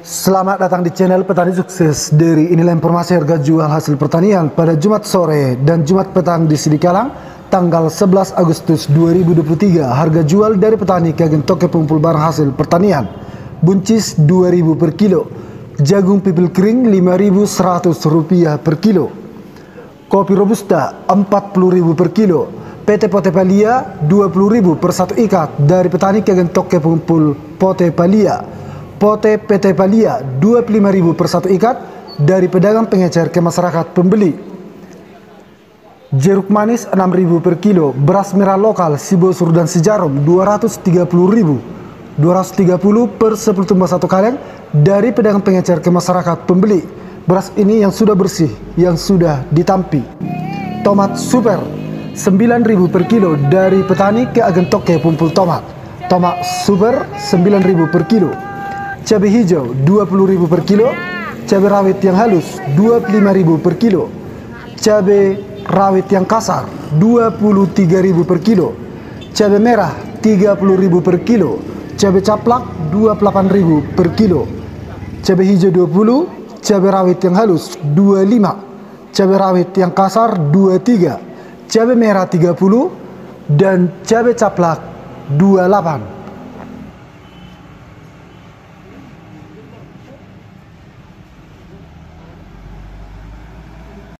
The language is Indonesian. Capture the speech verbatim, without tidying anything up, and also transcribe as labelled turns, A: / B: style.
A: Selamat datang di channel Petani Sukses. Dari inilah informasi harga jual hasil pertanian pada Jumat sore dan Jumat petang di Sidikalang, tanggal sebelas Agustus dua ribu dua puluh tiga. Harga jual dari petani ke agen toko pengumpul barang hasil pertanian: buncis dua ribu per kilo, jagung pipil kering lima ribu seratus rupiah per kilo, kopi robusta empat puluh ribu per kilo, P T Pote Palia dua puluh ribu per satu ikat dari petani ke agen toko pengumpul Pote Palia. Pote P T Palia dua puluh lima ribu per satu ikat dari pedagang pengecer ke masyarakat pembeli. Jeruk manis enam ribu per kilo, beras merah lokal Sibosur dan Sejarom dua ratus tiga puluh ribu, dua ratus tiga puluh per sepuluh tumbak satu kaleng dari pedagang pengecer ke masyarakat pembeli. Beras ini yang sudah bersih, yang sudah ditampi. Tomat super sembilan ribu per kilo dari petani ke agen toko pengumpul tomat. Tomat super sembilan ribu per kilo. Cabai hijau dua puluh ribu per kilo, cabai rawit yang halus dua puluh lima ribu per kilo, cabai rawit yang kasar dua puluh tiga ribu per kilo, cabai merah tiga puluh ribu per kilo, cabai caplak dua puluh delapan ribu per kilo, cabai hijau dua puluh, cabai rawit yang halus dua puluh lima, cabai rawit yang kasar dua puluh tiga, cabai merah tiga puluh, dan cabai caplak dua puluh delapan.